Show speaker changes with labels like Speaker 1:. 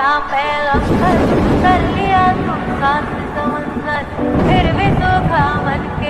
Speaker 1: आया पैगंबर, कर लिया तू साथ समंदर, फिर भी तो खा मन के